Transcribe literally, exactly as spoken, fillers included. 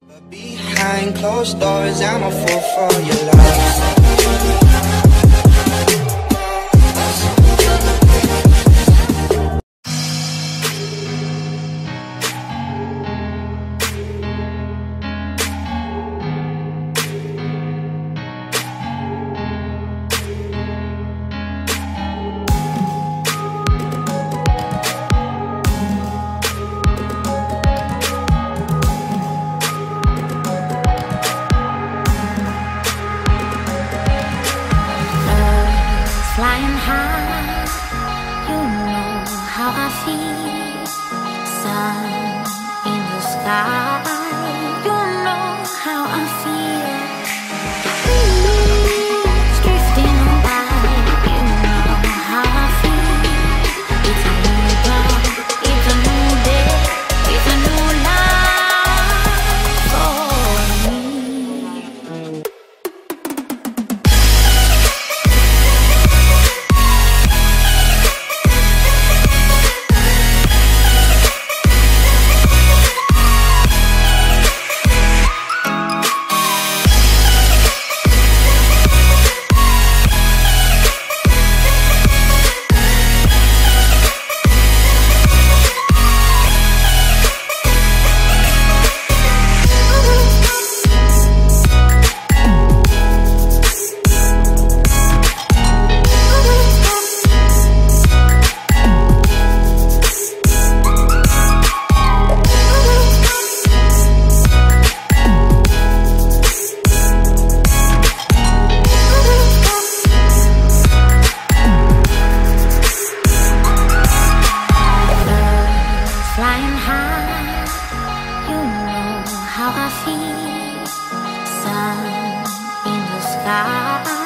But behind closed doors, I'm a fool for your love. Flying high, you know how I feel. Sun in the sky, you know how I feel. Breeze drifting on by, you know how I feel. It's a new dawn, it's a new day, it's a new life for me. Flying high, you know how I feel. Sun in the sky.